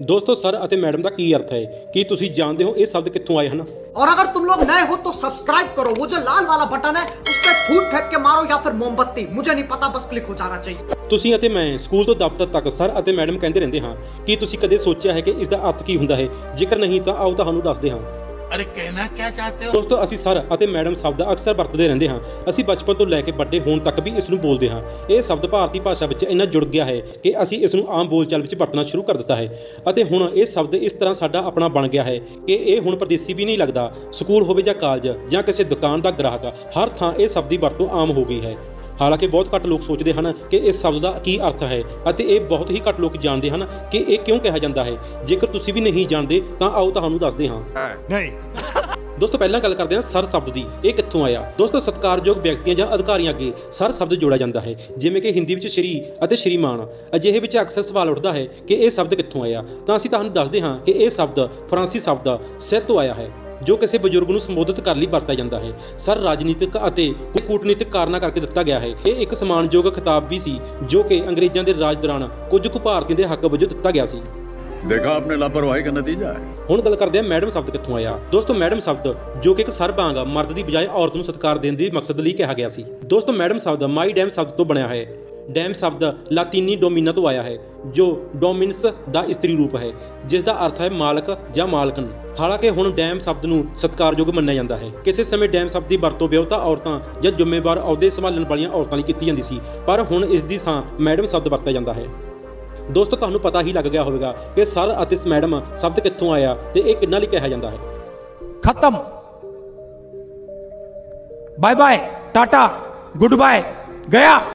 दोस्तों सर ਅਤੇ मैडम का की अर्थ है कि तुसी जानते हो ये शब्द कित्थों आए हैं। और अगर तुम लोग नए हो तो सब्सक्राइब करो, वो जो लाल वाला बटन है उस पर फूट फेंक के मारो या फिर मोमबत्ती, मुझे नहीं पता, बस क्लिक हो जाना चाहिए। ਤੁਸੀਂ ਅਤੇ ਮੈਂ ਸਕੂਲ ਤੋਂ ਦਫ਼ਤਰ ਤੱਕ ਸਰ ਅਤੇ ਮੈਡਮ ਕਹਿੰਦੇ ਰਹਿੰਦੇ ਹਾਂ। ਕੀ ਤੁਸੀਂ ਕਦੇ ਸੋਚਿਆ ਹੈ ਕਿ ਇਸ ਦਾ ਅਰਥ ਕੀ ਹੁੰਦਾ ਹੈ? ਜੇਕਰ ਨਹੀਂ ਤਾਂ ਆਓ ਤੁਹਾਨੂੰ ਦੱਸਦੇ ਹਾਂ। अरे कहना क्या चाहते हो? ਦੋਸਤੋ ਅਸੀਂ ਸਰ ਅਤੇ ਮੈਡਮ ਸ਼ਬਦ ਅਕਸਰ ਵਰਤਦੇ ਰਹਿੰਦੇ ਹਾਂ। ਅਸੀਂ ਬਚਪਨ ਤੋਂ ਲੈ ਕੇ ਵੱਡੇ ਹੋਣ ਤੱਕ ਵੀ ਇਸ ਨੂੰ ਬੋਲਦੇ ਹਾਂ। ਇਹ ਸ਼ਬਦ ਭਾਰਤੀ ਭਾਸ਼ਾ ਵਿੱਚ ਇੰਨਾ ਜੁੜ ਗਿਆ ਹੈ ਕਿ ਅਸੀਂ ਇਸ ਨੂੰ ਆਮ ਬੋਲਚਾਲ ਵਿੱਚ ਵਰਤਣਾ ਸ਼ੁਰੂ ਕਰ ਦਿੱਤਾ ਹੈ ਅਤੇ ਹੁਣ ਇਹ ਸ਼ਬਦ ਇਸ ਤਰ੍ਹਾਂ ਸਾਡਾ ਆਪਣਾ ਬਣ ਗਿਆ ਹੈ ਕਿ ਇਹ ਹੁਣ ਪਰਦੇਸੀ ਵੀ ਨਹੀਂ ਲੱਗਦਾ। ਸਕੂਲ ਹੋਵੇ ਜਾਂ ਕਾਲਜ ਜਾਂ ਕਿਸੇ ਦੁਕਾਨ ਦਾ ਗ੍ਰਾਹਕ, ਹਰ ਥਾਂ ਇਹ ਸ਼ਬਦ ਦੀ ਵਰਤੋਂ ਆਮ ਹੋ ਗਈ ਹੈ। ਹਾਲਾਂਕਿ ਬਹੁਤ ਘੱਟ ਲੋਕ ਸੋਚਦੇ ਹਨ ਕਿ ਇਸ ਸ਼ਬਦ ਦਾ ਕੀ ਅਰਥ ਹੈ ਅਤੇ ਇਹ ਬਹੁਤ ਹੀ ਘੱਟ ਲੋਕ ਜਾਣਦੇ ਹਨ ਕਿ ਇਹ ਕਿਉਂ ਕਿਹਾ ਜਾਂਦਾ ਹੈ। ਜੇਕਰ ਤੁਸੀਂ ਵੀ ਨਹੀਂ ਜਾਣਦੇ ਤਾਂ ਆਓ ਤੁਹਾਨੂੰ ਦੱਸਦੇ ਹਾਂ। नहीं ਦੋਸਤੋ ਪਹਿਲਾਂ ਗੱਲ ਕਰਦੇ ਹਾਂ ਸਰ ਸ਼ਬਦ ਦੀ। ਇਹ ਕਿੱਥੋਂ ਆਇਆ? ਦੋਸਤੋ ਸਤਿਕਾਰਯੋਗ ਵਿਅਕਤੀਆਂ ਜਾਂ ਅਧਿਕਾਰੀਆਂ ਅੱਗੇ ਸਰ ਸ਼ਬਦ ਜੋੜਿਆ ਜਾਂਦਾ ਹੈ, ਜਿਵੇਂ ਕਿ ਹਿੰਦੀ ਵਿੱਚ ਸ਼੍ਰੀ ਅਤੇ ਸ਼੍ਰੀਮਾਨ। ਅਜਿਹੇ ਵਿੱਚ ਅਕਸਰ ਸਵਾਲ ਉੱਠਦਾ ਹੈ ਕਿ ਇਹ ਸ਼ਬਦ ਕਿੱਥੋਂ ਆਇਆ, ਤਾਂ ਅਸੀਂ ਤੁਹਾਨੂੰ ਦੱਸਦੇ ਹਾਂ ਕਿ ਇਹ ਸ਼ਬਦ ਫਰਾਂਸੀ ਸ਼ਬਦ ਸਿਰ ਤੋਂ ਆਇਆ ਹੈ, ਜੋ ਕਿਸੇ ਬਜ਼ੁਰਗ ਨੂੰ ਸੰਬੋਧਿਤ ਕਰਨ ਲਈ ਵਰਤਿਆ ਜਾਂਦਾ ਹੈ। ਸਰ ਰਾਜਨੀਤਿਕ ਅਤੇ ਕੂਟਨੀਤਿਕ ਕਾਰਨਾਂ ਕਰਕੇ ਦਿੱਤਾ ਗਿਆ ਹੈ। ਇਹ ਇੱਕ ਸਨਮਾਨਯੋਗ ਖਿਤਾਬ ਵੀ ਸੀ ਜੋ ਕਿ ਅੰਗਰੇਜ਼ਾਂ ਦੇ ਰਾਜ ਦੌਰਾਨ ਕੁਝ ਕੁ ਭਾਰਤੀਆਂ ਦੇ ਹੱਕ ਵਜੋਂ ਦਿੱਤਾ ਗਿਆ ਸੀ। देखा आपने लापरवाही का नतीजा है। ਹੁਣ ਗੱਲ ਕਰਦੇ ਹਾਂ ਮੈਡਮ ਸ਼ਬਦ ਕਿੱਥੋਂ ਆਇਆ। ਦੋਸਤੋ ਮੈਡਮ ਸ਼ਬਦ ਜੋ ਕਿ ਇੱਕ ਸਰ ਵਾਂਗ ਮਰਦ ਦੀ ਬਜਾਏ ਔਰਤ ਨੂੰ ਸਤਿਕਾਰ ਦੇਣ ਦੇ ਮਕਸਦ ਲਈ ਕਿਹਾ ਗਿਆ ਸੀ। ਦੋਸਤੋ ਮੈਡਮ ਸ਼ਬਦ ਮਾਈ ਡੈਮ ਸ਼ਬਦ ਤੋਂ ਬਣਿਆ ਹੈ। ਡੈਮ ਸ਼ਬਦ ਲਾਤੀਨੀ ਡੋਮੀਨਾ ਤੋਂ ਆਇਆ ਹੈ, ਜੋ ਡੋਮਿਨਸ ਦਾ ਇਸਤਰੀ ਰੂਪ ਹੈ, ਜਿਸ ਦਾ ਅਰਥ ਹੈ ਮਾਲਕ ਜਾਂ ਮਾਲਕਨ। ਹਾਲਾਂਕਿ ਹੁਣ ਡੈਮ ਸ਼ਬਦ ਨੂੰ ਸਤਿਕਾਰਯੋਗ ਮੰਨਿਆ ਜਾਂਦਾ ਹੈ। ਕਿਸੇ ਸਮੇਂ ਡੈਮ ਸ਼ਬਦ ਦੀ ਵਰਤੋਂ ਵਿਆਹੁਤਾ ਔਰਤਾਂ ਜਾਂ ਜ਼ਿੰਮੇਵਾਰ ਅਹੁਦੇ ਸੰਭਾਲਣ ਵਾਲੀਆਂ ਔਰਤਾਂ ਲਈ ਕੀਤੀ ਜਾਂਦੀ ਸੀ, ਪਰ ਹੁਣ ਇਸ ਦੀ ਥਾਂ ਮੈਡਮ ਸ਼ਬਦ ਵਰਤਿਆ ਜਾਂਦਾ ਹੈ। ਦੋਸਤੋ ਤੁਹਾਨੂੰ ਪਤਾ ਹੀ ਲੱਗ ਗਿਆ ਹੋਵੇਗਾ ਕਿ ਸਰ ਅਤੇ ਮੈਡਮ ਸ਼ਬਦ ਕਿੱਥੋਂ ਆਇਆ ਤੇ ਇਹ ਕਿੰਨਾਂ ਲਈ ਕਿਹਾ ਜਾਂਦਾ ਹੈ। खत्म, bye bye, tata, goodbye, गया।